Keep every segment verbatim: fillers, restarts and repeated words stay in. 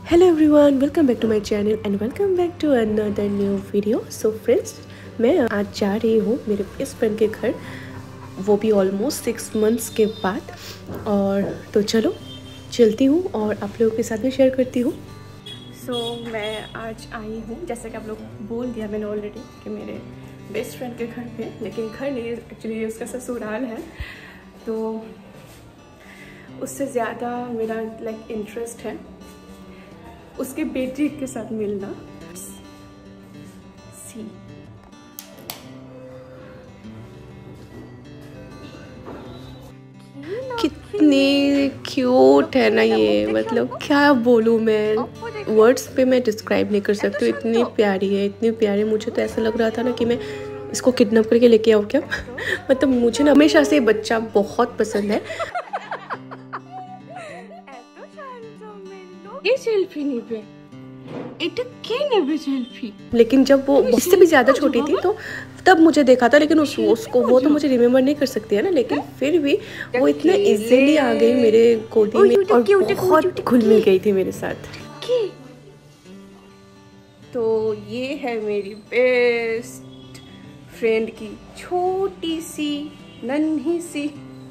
Hello everyone, welcome back to my channel and welcome back to another new video. So friends, मैं आज जा रही हूँ मेरे बेस्ट फ्रेंड के घर, वो भी ऑलमोस्ट सिक्स मंथ्स के बाद। और तो चलो चलती हूँ और आप लोगों के साथ में शेयर करती हूँ। सो so, मैं आज आई हूँ, जैसे कि आप लोग बोल दिया मैंने ऑलरेडी कि मेरे बेस्ट फ्रेंड के घर पे, लेकिन घर नहीं, एक्चुअली उसका ससुराल है। तो उससे ज़्यादा मेरा लाइक इंटरेस्ट है उसके बेटी के साथ मिलना। सी कितनी क्यूट है ना ये, मतलब क्या बोलूँ मैं, वर्ड्स पे मैं डिस्क्राइब नहीं कर सकती। इतनी प्यारी है, इतनी प्यारी। मुझे तो ऐसा लग रहा था ना कि मैं इसको किडनैप करके लेके आऊँ क्या। मतलब मुझे ना हमेशा से बच्चा बहुत पसंद है। सेल्फी नहीं पे इट के नेबे सेल्फी। लेकिन जब वो इससे भी ज्यादा छोटी थी तो तब मुझे देखा था, लेकिन उस उसको वो तो मुझे रिमेम्बर नहीं कर सकती है ना, लेकिन फिर भी वो इतना इजीली आ गई मेरे गोदी में और बहुत घुल मिल गई थी मेरे साथ। तो ये है मेरी बेस्ट फ्रेंड की छोटी सी नन्ही सी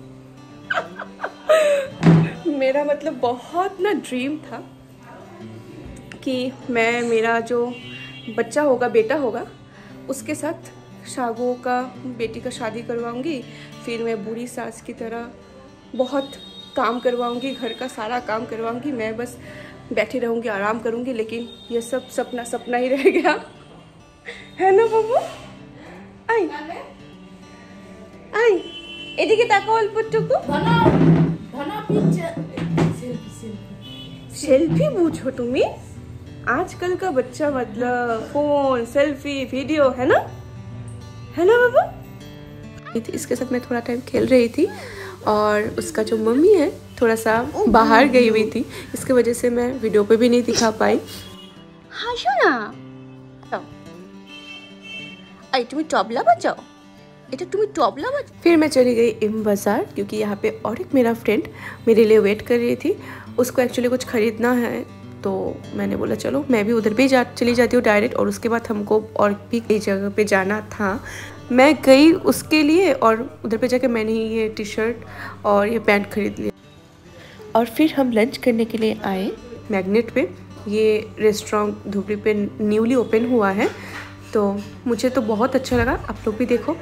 मेरा मतलब बहुत ना ड्रीम था कि मैं, मेरा जो बच्चा होगा, बेटा होगा, उसके साथ शागो का बेटी का शादी करवाऊंगी। फिर मैं बूढ़ी सास की तरह बहुत काम करवाऊंगी, घर का सारा काम करवाऊंगी। मैं बस बैठी रहूंगी, आराम करूंगी। लेकिन ये सब सपना सपना ही रह गया है ना बाबू। आई आई এদিকে তাকাও অল্পটুকু। सेल्फी पूछो तुम्ही, आजकल का बच्चा मतलब फोन, सेल्फी, वीडियो, है ना, है ना बाबू। इसके साथ मैं थोड़ा टाइम खेल रही थी और उसका जो मम्मी है थोड़ा सा बाहर गई हुई थी, इसके वजह से मैं वीडियो पे भी नहीं दिखा पाई। हाँ शोना, आई तुम्हें तबला बजाओ, এটা তুমি तबला बज। फिर मैं चली गई एम बाज़ार, क्योंकि यहाँ पे और एक मेरा फ्रेंड मेरे लिए वेट कर रही थी। उसको एक्चुअली कुछ ख़रीदना है, तो मैंने बोला चलो मैं भी उधर भी जा चली जाती हूँ डायरेक्ट। और उसके बाद हमको और भी कई जगह पे जाना था। मैं गई उसके लिए और उधर पे जाके मैंने ही ये टी शर्ट और ये पैंट खरीद लिया। और फिर हम लंच करने के लिए आए मैग्नेट पे। ये रेस्टोरेंट धुबरी पे न्यूली ओपन हुआ है, तो मुझे तो बहुत अच्छा लगा। आप लोग भी देखो।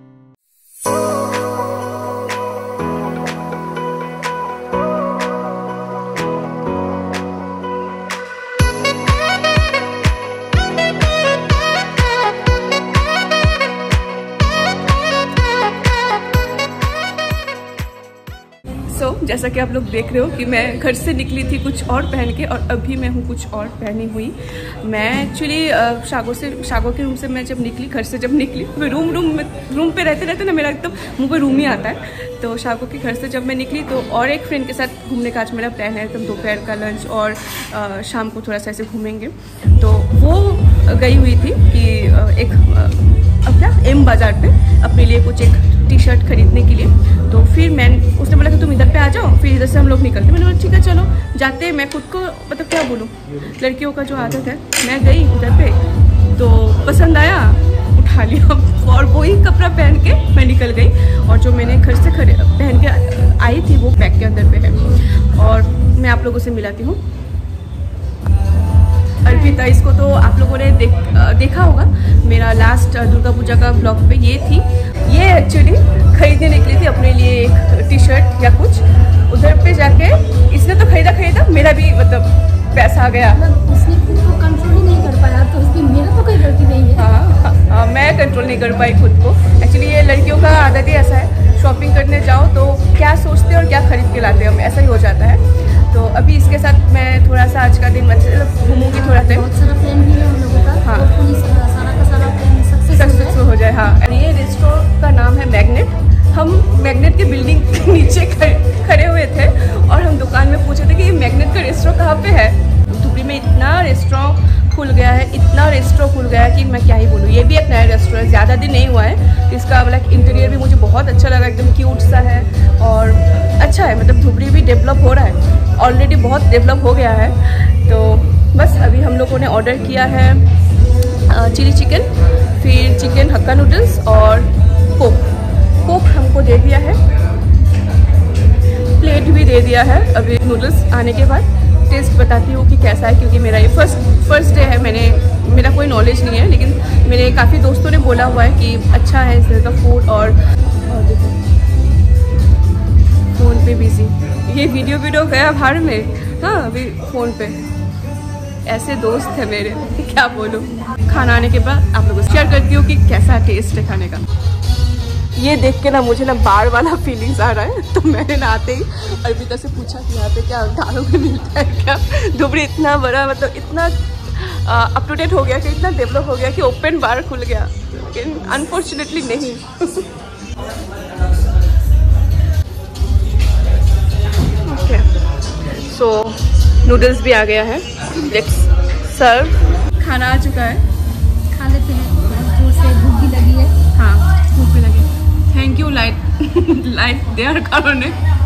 So, जैसा कि आप लोग देख रहे हो कि मैं घर से निकली थी कुछ और पहन के, और अभी मैं हूँ कुछ और पहनी हुई। मैं एक्चुअली शागो से शागो के रूम से मैं जब निकली, घर से जब निकली, मैं रूम रूम में रूम पे रहते रहते ना मेरा एकदम मुंह पे रूम ही आता है। तो शागो के घर से जब मैं निकली तो और एक फ्रेंड के साथ घूमने का आज मेरा प्लान है। एकदम दोपहर का लंच और आ, शाम को थोड़ा सा ऐसे घूमेंगे। तो वो गई हुई थी कि एक अब क्या एम बाज़ार पे अपने लिए कुछ एक टी शर्ट खरीदने के लिए। तो फिर मैं, उसने बोला कि तुम इधर पे आ जाओ, फिर इधर से हम लोग निकलते। मैंने बोला ठीक है चलो जाते। मैं खुद को मतलब क्या बोलूँ, लड़कियों का जो आदत है, मैं गई उधर पे तो पसंद आया, उठा लिया और वही कपड़ा पहन के मैं निकल गई। और जो मैंने घर से खरीद पहन के आई थी वो बैग के अंदर पे है। और मैं आप लोगों से मिलाती हूँ। अर्पिता, इसको तो आप लोगों ने देख देखा होगा मेरा लास्ट दुर्गा पूजा का ब्लॉग पे। ये थी, ये एक्चुअली खरीदने निकली थी अपने लिए एक टी शर्ट या कुछ। उधर पे जाके इसने तो खरीदा खरीदा मेरा भी मतलब पैसा आ गया। उसने खुद को कंट्रोल ही नहीं कर पाया, तो उसकी मेरा तो कोई गलती नहीं है। हाँ, हाँ, हाँ, मैं कंट्रोल नहीं कर पाई खुद को। एक्चुअली ये लड़कियों का आदत ही ऐसा है, शॉपिंग करने जाओ तो क्या सोचते हैं और क्या खरीद के लाते हैं हम, ऐसा ही हो जाता है। तो अभी इसके साथ मैं थोड़ा सा आज का दिन मतलब घूमूंगी थोड़ा टाइम। बहुत सारा प्लान भी है हम लोगों का। हाँ, सारा का सारा प्लान सक्सेस हो जाए। हाँ, ये रेस्टोरेंट का नाम है मैग्नेट। हम मैग्नेट के बिल्डिंग के नीचे खड़े हुए थे और हम दुकान में पूछे थे कि ये मैग्नेट का रेस्टोरेंट कहाँ पे है। धुबरी में इतना रेस्टोरेंट खुल गया है, इतना रेस्टोरेंट खुल गया है कि मैं क्या ही बोलूँ। ये भी एक नया रेस्टोरेंट, ज़्यादा दिन नहीं हुआ है। इसका लाइक इंटीरियर भी मुझे बहुत अच्छा लगा, एकदम क्यूट सा है और अच्छा है। मतलब धुबरी भी डेवलप हो रहा है, ऑलरेडी बहुत डेवलप हो गया है। तो बस अभी हम लोगों ने ऑर्डर किया है चिली चिकन, फिर चिकन हक्का नूडल्स और कोक। कोक हमको दे दिया है, प्लेट भी दे दिया है। अभी नूडल्स आने के बाद टेस्ट बताती हूँ कि कैसा है, क्योंकि मेरा ये फर्स्ट फर्स्ट डे है। मैंने मेरा कोई नॉलेज नहीं है, लेकिन मेरे काफ़ी दोस्तों ने बोला हुआ है कि अच्छा है इस तरह का फूड। और, और देखो फ़ोन पे बिजी, ये वीडियो वीडियो गया बाहर में। हाँ अभी फ़ोन पे, ऐसे दोस्त है मेरे, क्या बोलूँ। खाना आने के बाद आप लोगों से शेयर करती हूँ कि कैसा टेस्ट है खाने का। ये देख के ना मुझे ना बार वाला फीलिंग्स आ रहा है। तो मैंने ना आते ही अर्पिता से पूछा कि यहाँ पे क्या दालों में मिलता है क्या। धुबरी इतना बड़ा, मतलब इतना अप टू डेट हो गया कि इतना डेवलप हो गया कि ओपन बार खुल गया, लेकिन अनफॉर्चुनेटली नहीं। ओके सो नूडल्स भी आ गया है, लेट्स सर्व। खाना आ चुका है, खा लेते हैं, बहुत जोर से भूख भी लगी है। हाँ भूख भी लगी। Thank you light light there कारण।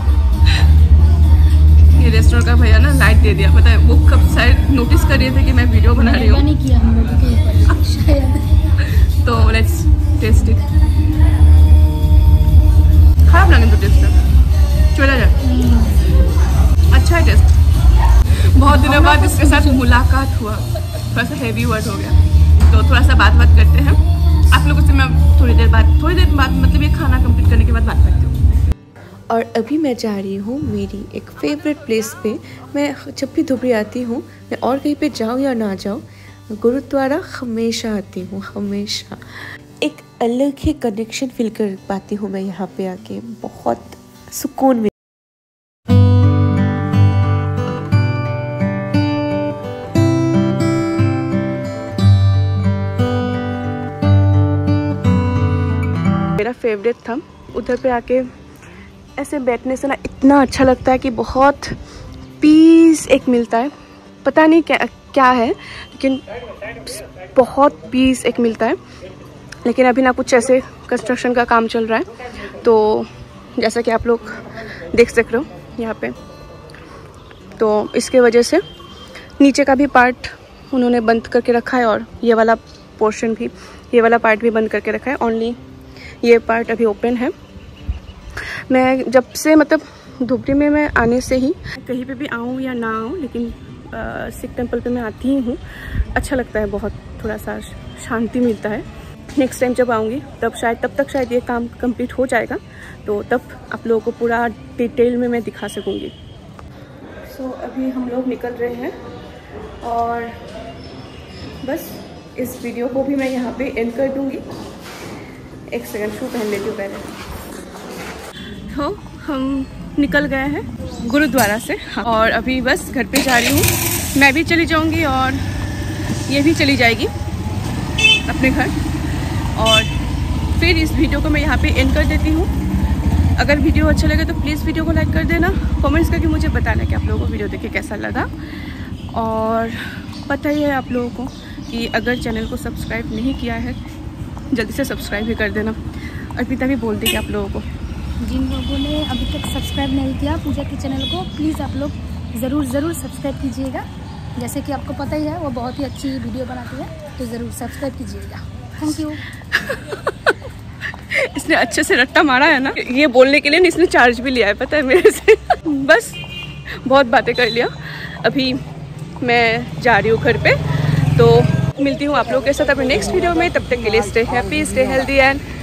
ये रेस्टोरेंट का भैया ना लाइट दे दिया, पता है वो कब शायद नोटिस कर रहे थे कि मैं वीडियो बना रही हूँ। नहीं किया हम लोगों के ऊपर शायद। तो लेट्स टेस्ट इट। खराब लगे तो टेस्ट चला जाए, अच्छा है टेस्ट। बहुत दिनों बाद इसके साथ मुलाकात हुआ, थोड़ा सा हैवी वर्ड हो गया, तो थोड़ा सा बात बात करते हैं आप लोगों से। मैं थोड़ी देर बाद थोड़ी देर बाद मतलब ये खाना कंप्लीट करने के बाद बात करती हूँ। और अभी मैं जा रही हूँ मेरी एक फेवरेट प्लेस पे। मैं जब भी धुबरी आती हूँ, मैं और कहीं पे जाऊँ या ना जाऊँ, गुरुद्वारा हमेशा आती हूँ, हमेशा। एक अलग ही कनेक्शन फील कर पाती हूँ मैं यहाँ पे आके, बहुत सुकून मिलता है। मेरा फेवरेट था, उधर पे आके ऐसे बैठने से ना इतना अच्छा लगता है कि बहुत पीस एक मिलता है। पता नहीं क्या क्या है, लेकिन बहुत पीस एक मिलता है। लेकिन अभी ना कुछ ऐसे कंस्ट्रक्शन का काम चल रहा है, तो जैसा कि आप लोग देख सक रहे हो यहाँ पे, तो इसके वजह से नीचे का भी पार्ट उन्होंने बंद करके रखा है, और ये वाला पोर्शन भी, ये वाला पार्ट भी बंद करके रखा है। ओनली ये पार्ट अभी ओपन है। मैं जब से मतलब धुबरी में मैं आने से ही, कहीं पे भी आऊँ या ना आऊँ, लेकिन सिख टेम्पल पे मैं आती ही हूँ। अच्छा लगता है, बहुत थोड़ा सा शांति मिलता है। नेक्स्ट टाइम जब आऊँगी तब शायद तब तक शायद ये काम कंप्लीट हो जाएगा, तो तब आप लोगों को पूरा डिटेल में मैं दिखा सकूँगी। सो so, अभी हम लोग निकल रहे हैं, और बस इस वीडियो को भी मैं यहाँ पे एंड कर दूँगी। एक सेकंड शू पहन लेती हूँ पहले। तो हम निकल गए हैं गुरुद्वारा से, और अभी बस घर पे जा रही हूँ। मैं भी चली जाऊँगी और ये भी चली जाएगी अपने घर, और फिर इस वीडियो को मैं यहाँ पे एंड कर देती हूँ। अगर वीडियो अच्छा लगे तो प्लीज़ वीडियो को लाइक कर देना, कमेंट्स करके मुझे बताना कि आप लोगों को वीडियो देख के कैसा लगा। और पता ही है आप लोगों को कि अगर चैनल को सब्सक्राइब नहीं किया है, जल्दी से सब्सक्राइब भी कर देना। अर्पिता भी बोल देगी आप लोगों को। जिन लोगों ने अभी तक सब्सक्राइब नहीं किया पूजा के चैनल को, प्लीज़ आप लोग ज़रूर ज़रूर सब्सक्राइब कीजिएगा। जैसे कि आपको पता ही है वो बहुत ही अच्छी वीडियो बनाती है, तो ज़रूर सब्सक्राइब कीजिएगा। Thank you. इसने अच्छे से रट्टा मारा है ना, ये बोलने के लिए नहीं, इसने चार्ज भी लिया है, पता है मेरे से। बस बहुत बातें कर लिया, अभी मैं जा रही हूँ घर पे। तो मिलती हूँ आप लोगों के साथ अपने नेक्स्ट वीडियो में। तब तक के लिए stay happy, stay healthy and